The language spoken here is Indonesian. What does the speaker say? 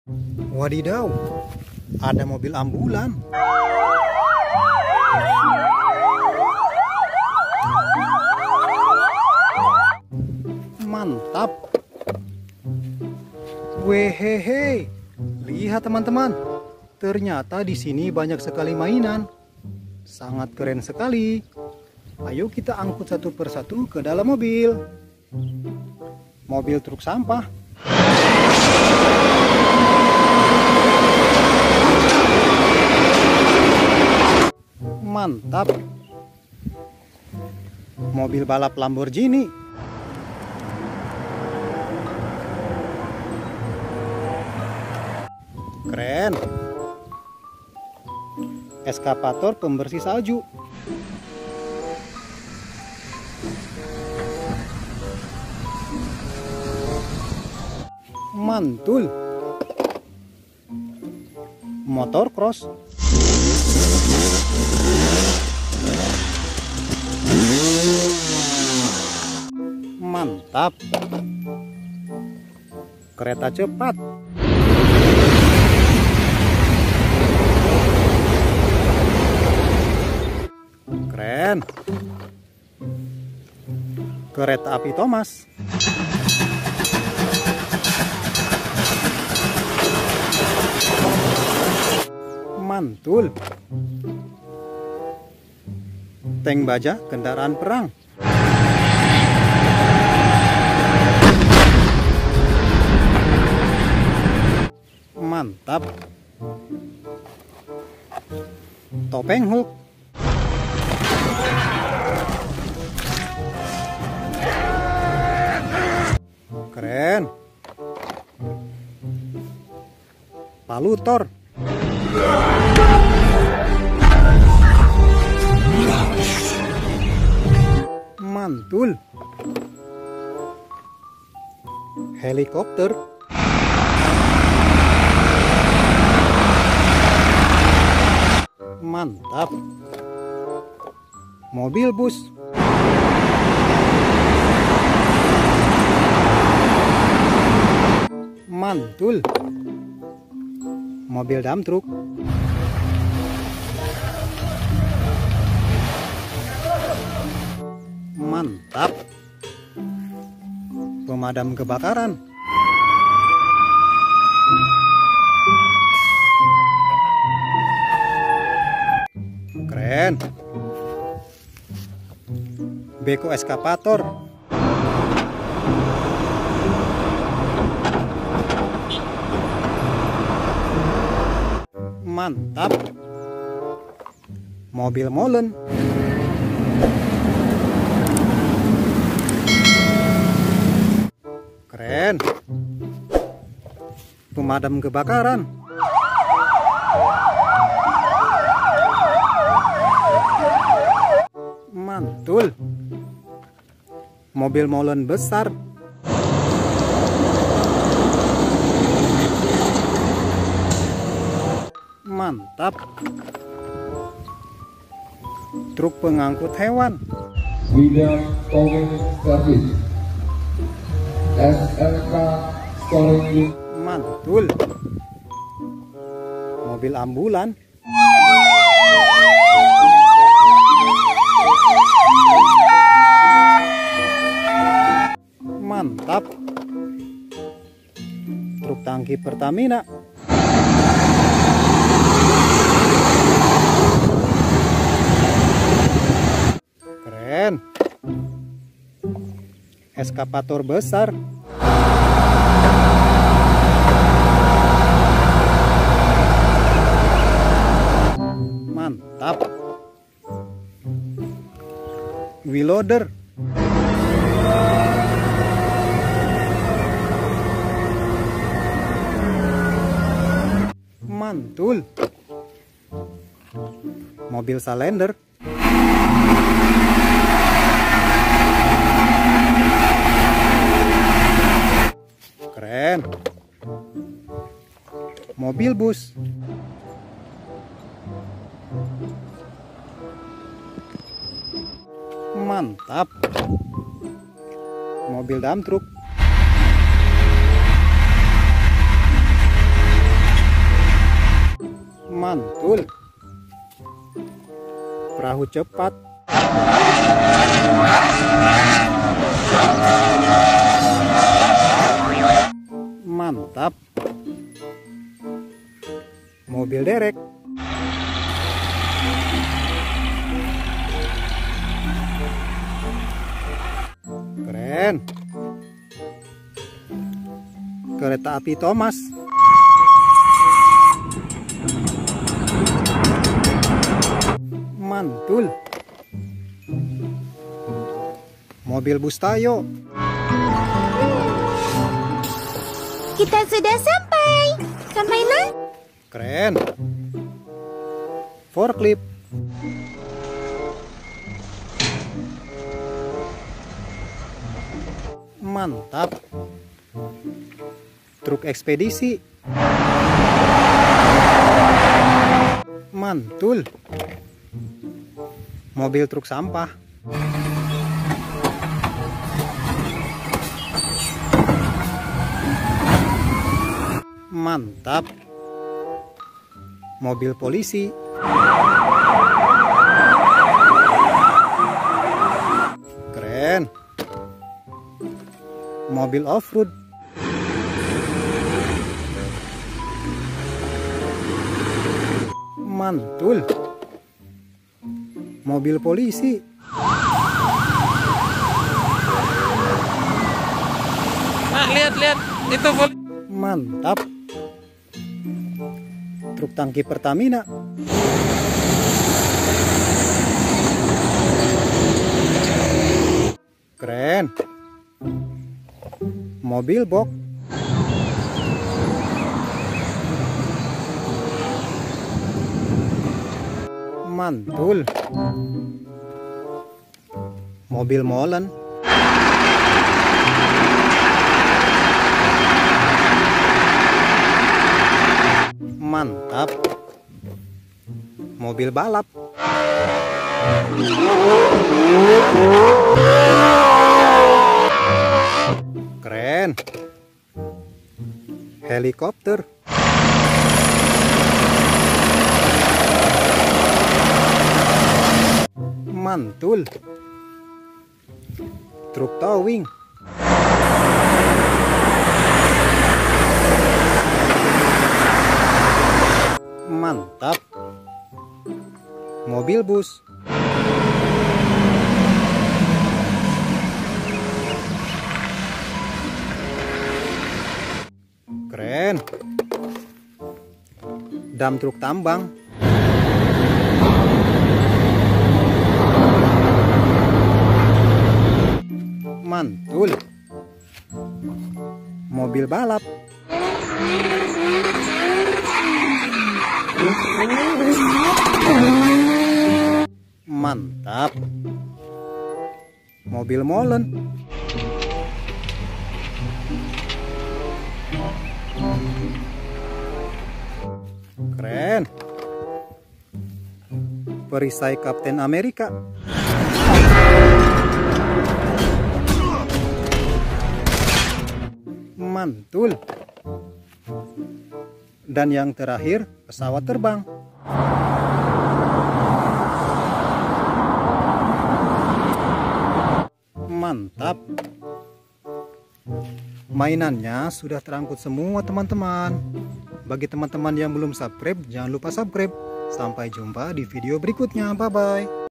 Wadidaw, ada mobil ambulan. Mantap. Wehehe, lihat teman-teman. Ternyata di sini banyak sekali mainan. Sangat keren sekali. Ayo kita angkut satu persatu ke dalam mobil. Mobil truk sampah. Mantap. Mobil balap Lamborghini. Keren. Eskapator pembersih salju. Mantul. Motor cross. Mantap. Kereta cepat. Keren. Kereta api Thomas. Mantul. Tank baja kendaraan perang. Mantap. Topeng Hulk. Keren. Palu Thor. Mantul. Helikopter. Mantap. Mobil bus. Mantul. Mobil dump truck. Mantap. Pemadam kebakaran. Keren. Beko eskapator. Mantap. Mobil molen. Keren. Pemadam kebakaran. Mantul. Mobil molen besar. Mantap. Truk pengangkut hewan. William Towing Service. SLK Storage. Mantul. Mobil ambulan. Mantap. Truk tangki Pertamina. Keren. Eskapator besar. Mantap. Wheel loader. Mantul. Mobil salender. Keren. Mobil bus. Mantap. Mobil dump truck. Mantul. Perahu cepat. Mantap. Mobil derek. Keren. Kereta api Thomas. Mantul. Mobil bus Tayo. Kita sudah sampai. Sampai nak? Keren. Forklift. Mantap. Truk ekspedisi. Mantul. Mobil truk sampah. Mantap. Mobil polisi. Keren. Mobil off-road. Mantul. Mobil polisi. Nah, lihat itu Mantap. Truk tangki Pertamina. Keren. Mobil box. Mantul. Mobil molen. Mantap. Mobil balap. Keren. Helikopter. Mantul. Truk towing. Mantap. Mobil bus. Keren. Dam truk tambang. Mantul. Mobil balap. Mantap. Mobil molen. Keren. Perisai Kapten Amerika. Mantul. Dan yang terakhir, pesawat terbang. Mantap. Mainannya sudah terangkut semua teman-teman. Bagi teman-teman yang belum subscribe, jangan lupa subscribe. Sampai jumpa di video berikutnya. Bye-bye.